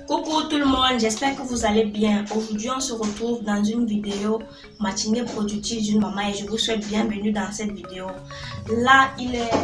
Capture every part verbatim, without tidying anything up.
Coucou tout le monde, j'espère que vous allez bien. Aujourd'hui, on se retrouve dans une vidéo matinée productive d'une maman et je vous souhaite bienvenue dans cette vidéo. Là, il est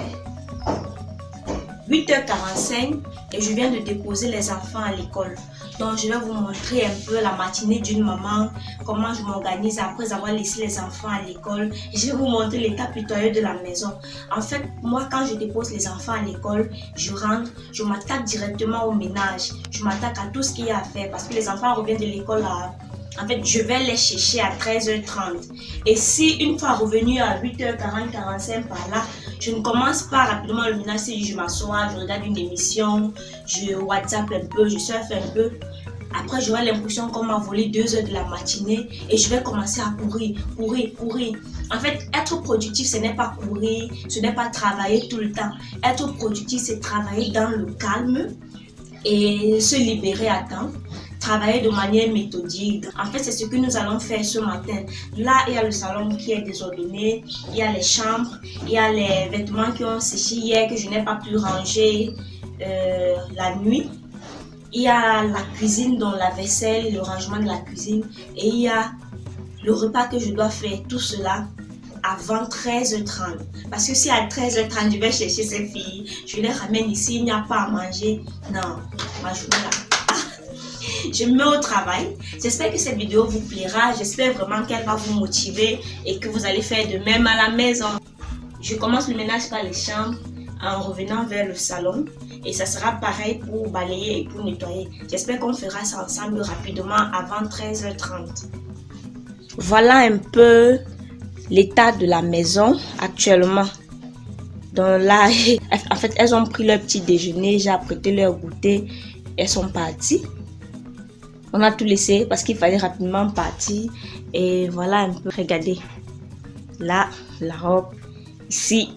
huit heures quarante-cinq et je viens de déposer les enfants à l'école. Donc, je vais vous montrer un peu la matinée d'une maman, comment je m'organise après avoir laissé les enfants à l'école. Je vais vous montrer l'état pitoyeux de la maison. En fait, moi, quand je dépose les enfants à l'école, je rentre, je m'attaque directement au ménage. Je m'attaque à tout ce qu'il y a à faire parce que les enfants reviennent de l'école à... En fait, je vais les chercher à treize heures trente. Et si une fois revenu à huit heures quarante, quarante-cinq par là, je ne commence pas rapidement le ménage, si je m'assois, je regarde une émission, je WhatsApp un peu, je surfe un peu. Après, j'aurai l'impression qu'on m'a volé deux heures de la matinée et je vais commencer à courir, courir, courir. En fait, être productif, ce n'est pas courir, ce n'est pas travailler tout le temps. Être productif, c'est travailler dans le calme et se libérer à temps. Travailler de manière méthodique. En fait, c'est ce que nous allons faire ce matin. Là, il y a le salon qui est désordonné, il y a les chambres, il y a les vêtements qui ont séché hier que je n'ai pas pu ranger euh, la nuit. Il y a la cuisine, dont la vaisselle, le rangement de la cuisine. Et il y a le repas que je dois faire, tout cela avant treize heures trente. Parce que si à treize heures trente, je vais chercher ces filles, je les ramène ici, il n'y a pas à manger. Non, ma journée là. Je me mets au travail. J'espère que cette vidéo vous plaira. J'espère vraiment qu'elle va vous motiver et que vous allez faire de même à la maison. Je commence le ménage par les chambres en revenant vers le salon. Et ça sera pareil pour balayer et pour nettoyer. J'espère qu'on fera ça ensemble rapidement avant treize heures trente. Voilà un peu l'état de la maison actuellement. Donc là, en fait, elles ont pris leur petit déjeuner. J'ai apprêté leur goûter. Elles sont parties. On a tout laissé parce qu'il fallait rapidement partir. Et voilà un peu, regardez. Là, la robe. Ici,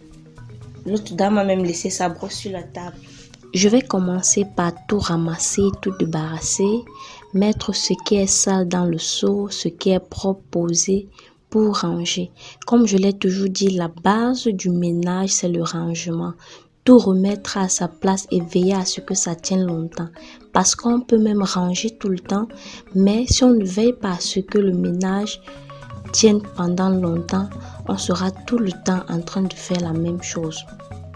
l'autre dame a même laissé sa brosse sur la table. Je vais commencer par tout ramasser, tout débarrasser. Mettre ce qui est sale dans le seau, ce qui est propre, poser pour ranger. Comme je l'ai toujours dit, la base du ménage, c'est le rangement. Tout remettre à sa place et veiller à ce que ça tienne longtemps. Parce qu'on peut même ranger tout le temps, mais si on ne veille pas à ce que le ménage tienne pendant longtemps, on sera tout le temps en train de faire la même chose.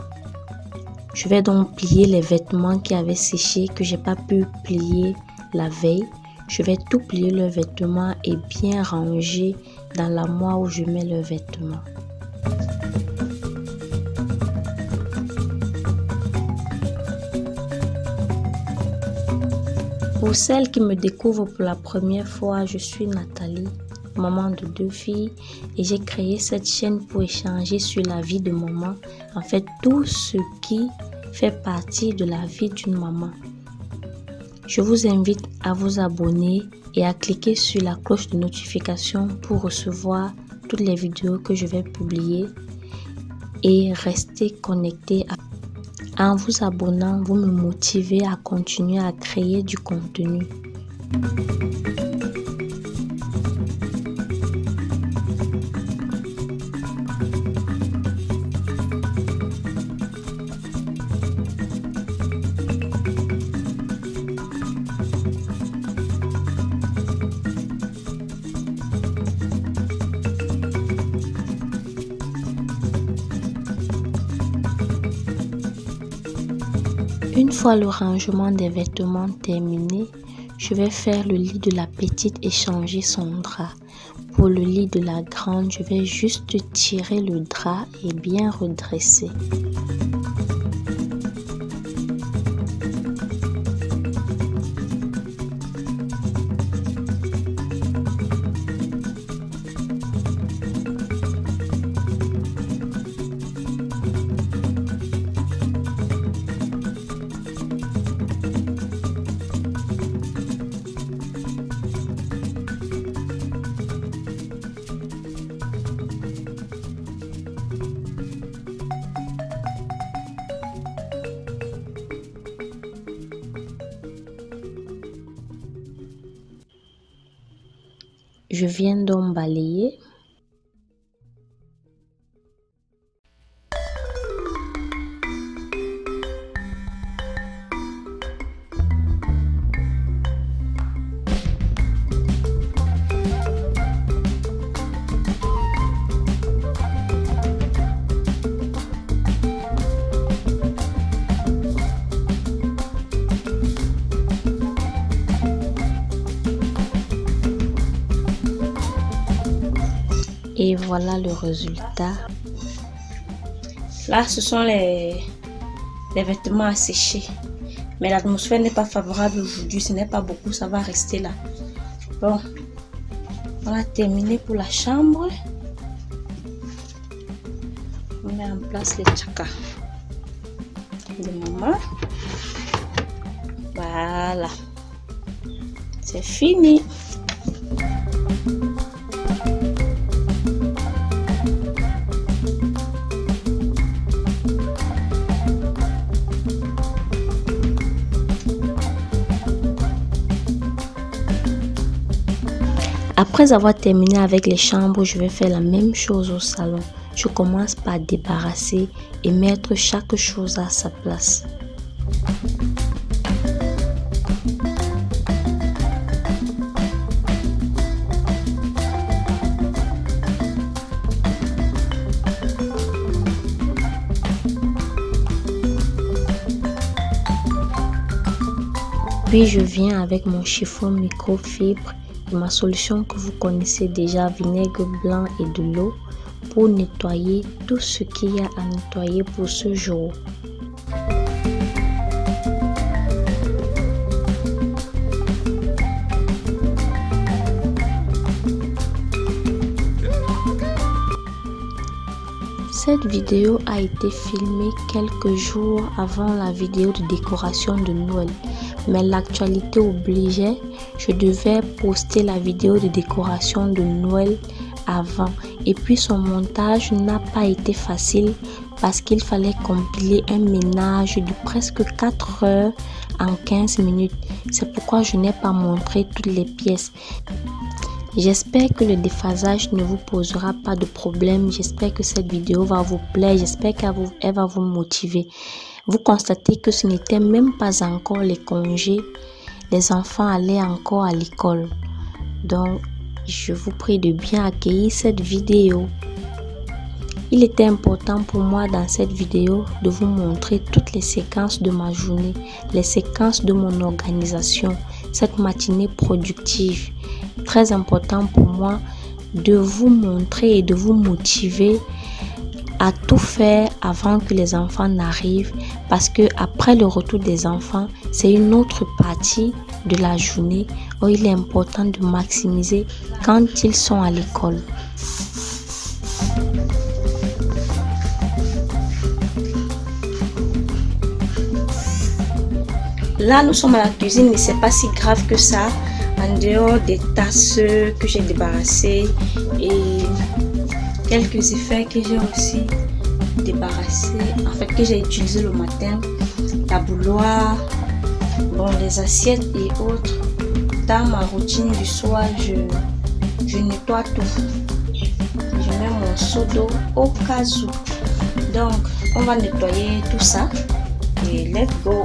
Je vais donc plier les vêtements qui avaient séché, que j'ai pas pu plier la veille. Je vais tout plier leurs vêtements et bien ranger dans l'armoire où je mets leurs vêtements. Pour celles qui me découvrent pour la première fois, je suis Nathalie, maman de deux filles, et j'ai créé cette chaîne pour échanger sur la vie de maman, en fait tout ce qui fait partie de la vie d'une maman. Je vous invite à vous abonner et à cliquer sur la cloche de notification pour recevoir toutes les vidéos que je vais publier et rester connecté à En vous abonnant, vous me motivez à continuer à créer du contenu. Une fois le rangement des vêtements terminé, je vais faire le lit de la petite et changer son drap. Pour le lit de la grande, je vais juste tirer le drap et bien redresser. Je viens donc balayer. Et voilà le résultat. Là, ce sont les, les vêtements à sécher. Mais l'atmosphère n'est pas favorable aujourd'hui. Ce n'est pas beaucoup, ça va rester là. Bon, on a terminé pour la chambre. On met en place les tchakas de maman. Voilà. C'est fini. Après avoir terminé avec les chambres, je vais faire la même chose au salon. Je commence par débarrasser et mettre chaque chose à sa place. Puis je viens avec mon chiffon microfibre et ma solution que vous connaissez déjà, vinaigre blanc et de l'eau, pour nettoyer tout ce qu'il y a à nettoyer pour ce jour. Cette vidéo a été filmée quelques jours avant la vidéo de décoration de Noël, mais l'actualité obligeait, je devais poster la vidéo de décoration de Noël avant, et puis son montage n'a pas été facile parce qu'il fallait compiler un ménage de presque quatre heures en quinze minutes. C'est pourquoi je n'ai pas montré toutes les pièces. J'espère que le déphasage ne vous posera pas de problème. J'espère que cette vidéo va vous plaire. J'espère qu'elle vous, elle va vous motiver. Vous constatez que ce n'était même pas encore les congés. Les enfants allaient encore à l'école. Donc, je vous prie de bien accueillir cette vidéo. Il était important pour moi dans cette vidéo de vous montrer toutes les séquences de ma journée, les séquences de mon organisation, cette matinée productive. Très important pour moi de vous montrer et de vous motiver à tout faire avant que les enfants n'arrivent, parce que après le retour des enfants, c'est une autre partie de la journée où il est important de maximiser quand ils sont à l'école. Là, nous sommes à la cuisine, mais c'est pas si grave que ça. En dehors des tasses que j'ai débarrassées et quelques effets que j'ai aussi débarrassés, en fait que j'ai utilisé le matin, la bouilloire, bon, les assiettes et autres. Dans ma routine du soir, je, je nettoie tout. Je mets mon seau d'eau au cas où. Donc, on va nettoyer tout ça et let's go.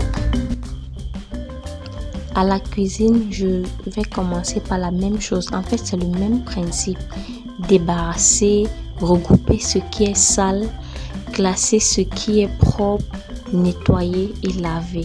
À la cuisine, je vais commencer par la même chose. En fait, c'est le même principe. Débarrasser, regrouper ce qui est sale, classer ce qui est propre, nettoyer et laver.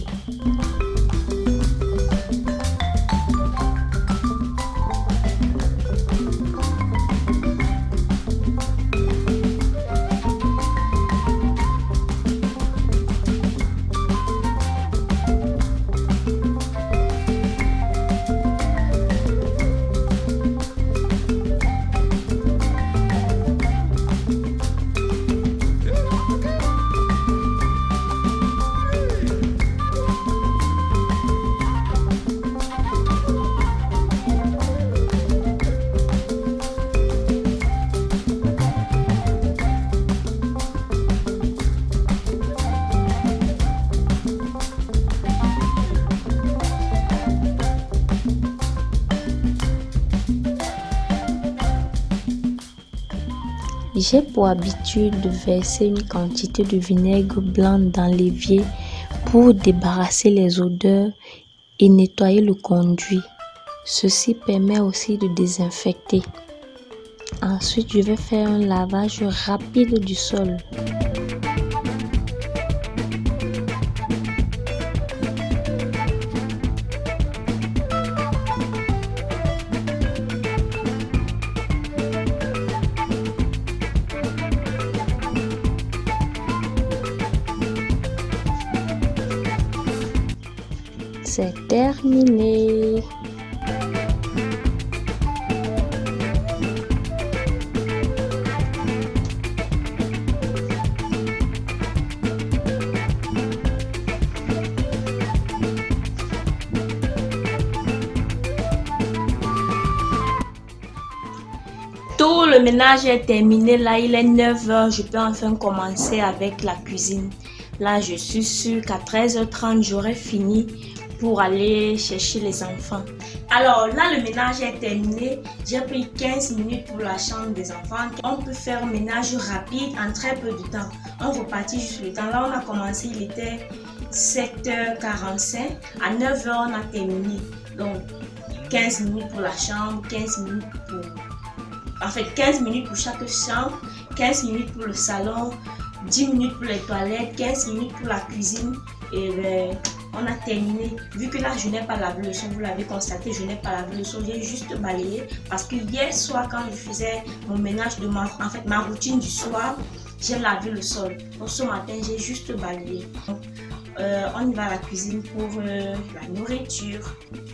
J'ai pour habitude de verser une quantité de vinaigre blanc dans l'évier pour débarrasser les odeurs et nettoyer le conduit. Ceci permet aussi de désinfecter. Ensuite, je vais faire un lavage rapide du sol. c'est terminé. Tout le ménage est terminé. Là, il est neuf heures. Je peux enfin commencer avec la cuisine. Là, je suis sûre qu'à treize heures trente, j'aurai fini pour aller chercher les enfants. Alors là, le ménage est terminé. J'ai pris quinze minutes pour la chambre des enfants. On peut faire un ménage rapide en très peu de temps. On repartit juste le temps. Là, on a commencé, il était sept heures quarante-cinq. À neuf heures, on a terminé. Donc, quinze minutes pour la chambre, quinze minutes pour... En fait, quinze minutes pour chaque chambre, quinze minutes pour le salon, dix minutes pour les toilettes, quinze minutes pour la cuisine. Et ben, on a terminé. Vu que là, je n'ai pas lavé le sol, vous l'avez constaté, je n'ai pas lavé le sol, j'ai juste balayé. Parce que hier soir, quand je faisais mon ménage de ma, en fait, ma routine du soir, j'ai lavé le sol. Donc ce matin, j'ai juste balayé. Donc, euh, on y va à la cuisine pour euh, la nourriture.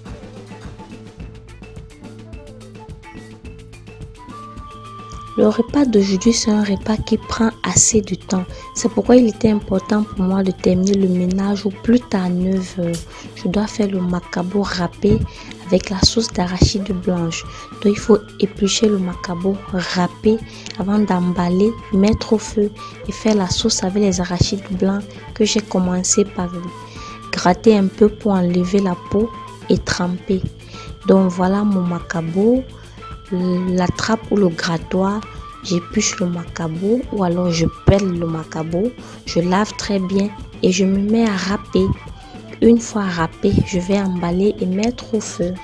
Le repas d'aujourd'hui, c'est un repas qui prend assez de temps. C'est pourquoi il était important pour moi de terminer le ménage au plus tard à neuf heures. Je dois faire le macabo râpé avec la sauce d'arachide blanche. Donc, il faut éplucher le macabo râpé avant d'emballer, mettre au feu et faire la sauce avec les arachides blancs que j'ai commencé par gratter un peu pour enlever la peau et tremper. Donc, voilà mon macabo. La trappe ou le grattoir, j'épluche le macabo ou alors je pèle le macabo, je lave très bien et je me mets à râper. Une fois râpé, je vais emballer et mettre au feu.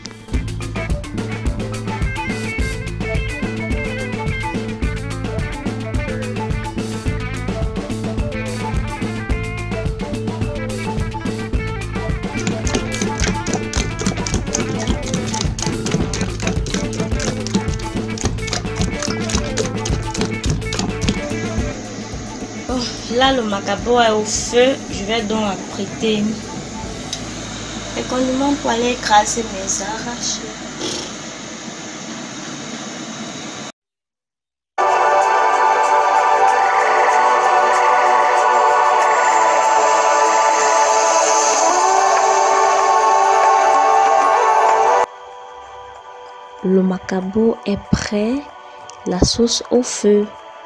Là, le macabo est au feu. Je vais donc apprêter les condiments pour aller écraser mes arachis. Le macabo est prêt, la sauce au feu.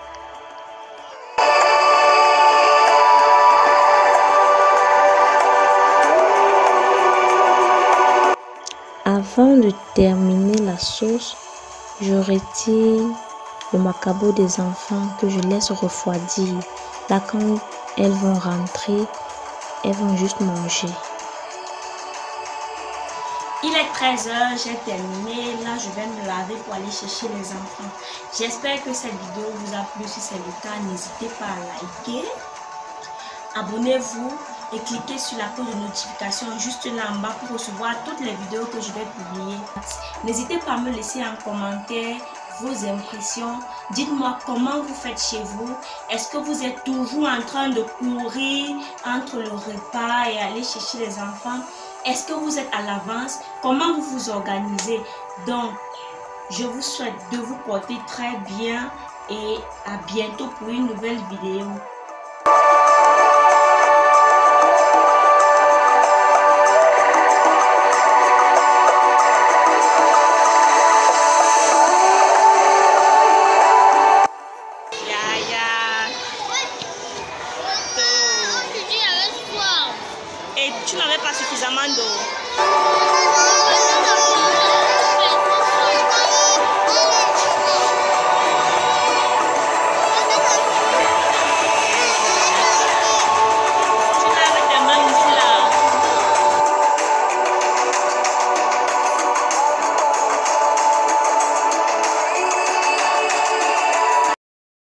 Avant de terminer la sauce, je retire le macabo des enfants que je laisse refroidir. Là, quand elles vont rentrer, elles vont juste manger. Il est treize heures, j'ai terminé. Là, je vais me laver pour aller chercher les enfants. J'espère que cette vidéo vous a plu. Si c'est le cas, n'hésitez pas à liker. Abonnez-vous et cliquez sur la cloche de notification juste là en bas pour recevoir toutes les vidéos que je vais publier. N'hésitez pas à me laisser en commentaire vos impressions. Dites-moi comment vous faites chez vous. Est-ce que vous êtes toujours en train de courir entre le repas et aller chercher les enfants? Est-ce que vous êtes à l'avance? Comment vous vous organisez? Donc, je vous souhaite de vous porter très bien et à bientôt pour une nouvelle vidéo.